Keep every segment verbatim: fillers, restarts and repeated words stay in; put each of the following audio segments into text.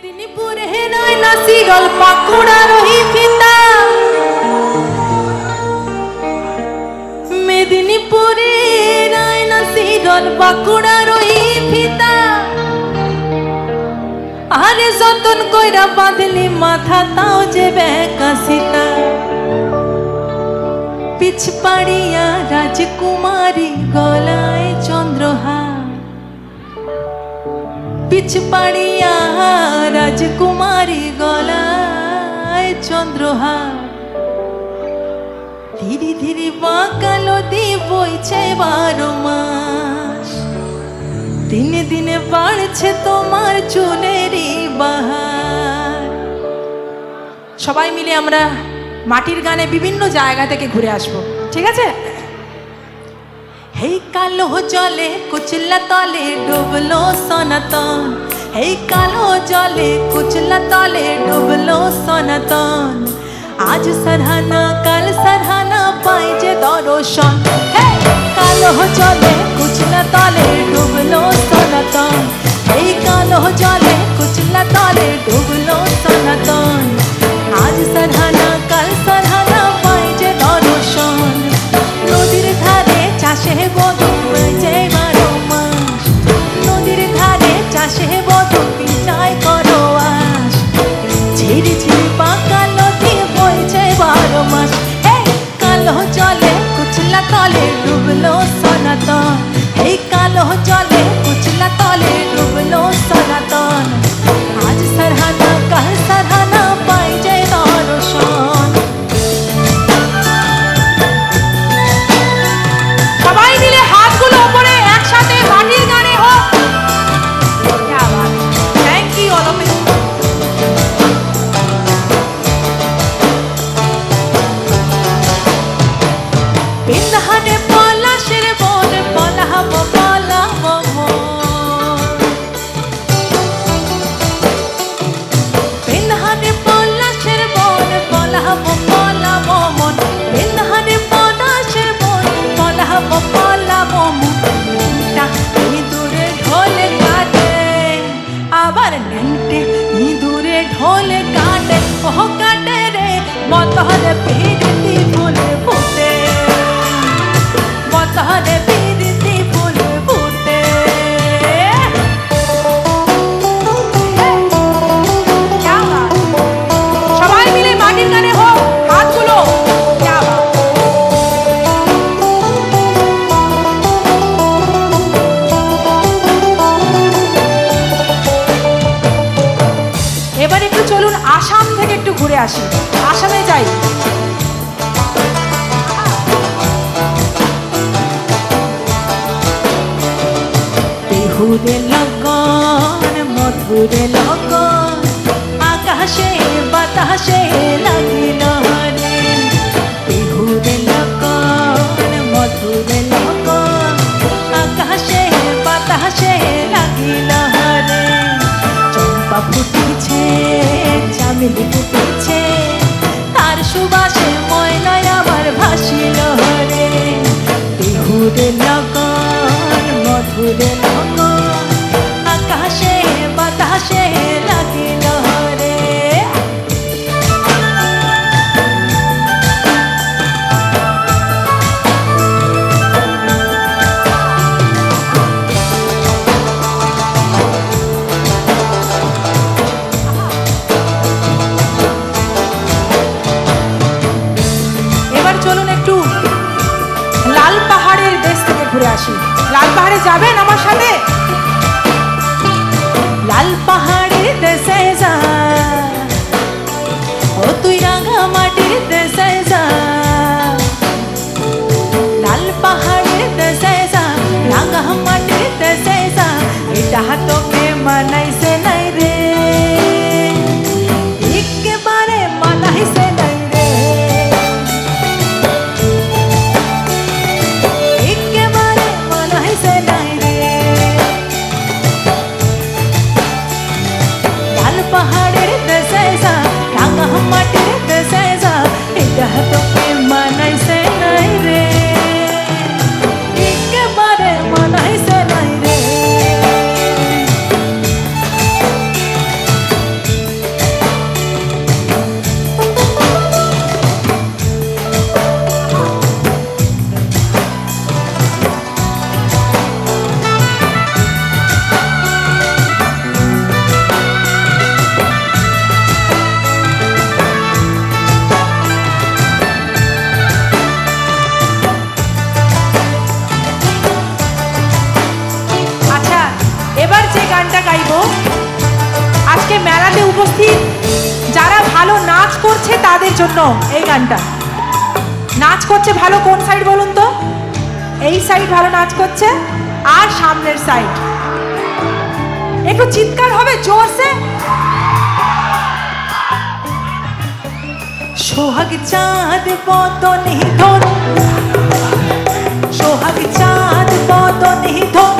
মেদিনীপুরে নয় না সিরল পাকুড়া রহি ফিতা মেদিনীপুরে নয় না সিরল পাকুড়া রহি ফিতা আরে যতন কইরা বাঁধলি মাথা তাও যে বেকাসিতা পিছপাড়িয়া রাজকুমারী গলায় চন্দ্রহার পিছপাড়িয়া রাজকুমারী গলায় চন্দ্রহার ধীরে ধীরে বাঁকা নদী বইছে বারো মাস দিনে দিনে বাড়ছে তোমার চুলেরই বাহার। সবাই মিলে আমরা মাটির গানে বিভিন্ন জায়গা থেকে ঘুরে আসবো, ঠিক আছে? হেই কালো জলে কুচলা তলে ডুবলো সনাতন, হেই কালো জলে কুচলা তলে ডুবলো সনাতন। আজ সারহানা কাল সারহানা পাই যে দর্শন, হেই কালো জলে কুচলা তলে ডুবলো সনাতন, হেই কালো জলে কুচলা তলে ডুবলো সনাতন। আজ সারহানা কাল সারহানা পাই যে দর্শন। নদীর ধারে চাষে বধূ যে বারো মাস, নদীর ধারে চাষে বধূ পিঠায় করো আস। ঝিরি ঝিরি পাকা নদী বইছে বারো মাস, এই কালো জলে কুচলা তলে ডুবলো সনাতন, এই কালো জলে কুচলা তলে ডুবলো সনাতন। আজ সারহানা কাল সারহানা পাই যে দর্শন। সবাই মিলে হাতগুলো উপরে একসাথে মাটির গানে হোক। Thank you all of you. বিন্দাহানে পলাশের বন পলাহব পলাহব বিন্দাহানে পলাশের বন পলাহব পলাহব মন, বিন্দাহানে পলাশের বন পলাহব পলাহব মন। ইঁদুরে ঢোলে কাটে আবার নেংটে, ইঁদুরে ঢোলে কাটে ওহ কাটে রে মতহরে পিরিতি ফুল ফুটে, মতহরে পিরিতি ফুল ফুটে। সবাই মিলে মাটির গানে হোক হাতগুলো। এবার একটু চলুন আসাম থেকে একটু ঘুরে আসি, আসামে যাই। বিহুরে লগন মধুরে লগন আকাশে বাতাসে লাগিল রে, বিহুরে লগন মধুরে লগন আকাশে বাতাসে লাগিল রে। চম্পা ফুটিছে চামেলি ফুটিছে তার সুবাসে ময়নায় আবার ভাসিল রে। বিহুরে লগন মধুরে লগন আকাশে বাতাসে লাগিল রে। এবার চলুন একটু লাল পাহাড়ের দেশ থেকে ঘুরে আসি। লাল পাহাড়ে যাবেন আমার সাথে? লাল পাহাড়ের দেশে যা ও তুই রাঙা মাটির দেশে যা, লাল পাহাড়ের দেশে যা রাঙা মাটির দেশে যা। এটা তোকে মানাইছে নাই রে, একেবারে মানাইছে নাই রে, একেবারে মানাইছে নাই রে। তাদের জন্য এই গানটা। নাচ করছে ভালো কোন সাইড বলুন তো? এই সাইড ভালো নাচ করছে আর সামনের সাইড। একটু চিৎকার হবে জোরসে। সোহাগ চাঁদ বদনে ধন, সোহাগ চাঁদ বদনে ধন,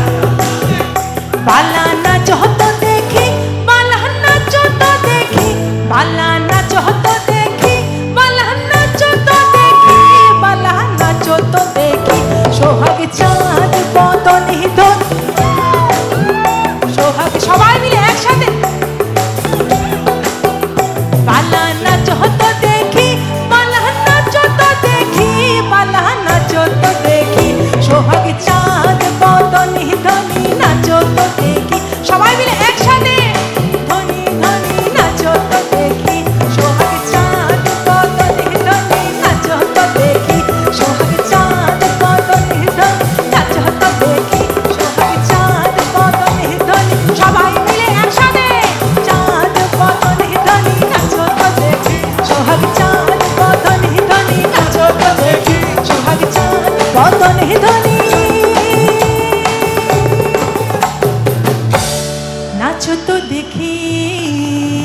বালা নাচ হতো দেখি, বালা নাচ তো দেখি, বালা নাচ হতো দেখি, বালা নাচ তো দেখি, বালা নাচ তো দেখি। সোহাগ চাঁদ বদনে ধন, সোহাগ সবাই মিলে একসাথে। বালা নাচ হতো দেখি, বালা নাচ তো দেখি, বালা নাচ তো দেখি। সোহাগ চাঁদ বদনে ধনি নাচ তো দেখি, সবাই মিলে একসাথে। ধনি ধনি নাচ তো দেখি, সোহাগ চাঁদ বদনে ধনি নাচ তো দেখি, সোহাগ চাঁদ বদনে ধনি নাচ তো দেখি, সোহাগ চাঁদ বদনে ধনি। সবাই মিলে একসাথে। চাঁদ বদনে ধনি নাচ তো দেখি, সোহাগ চাঁদ বদনে ধনি নাচ তো দেখি, সোহাগ চাঁদ বদনে ধনি নাচ তো দেখি।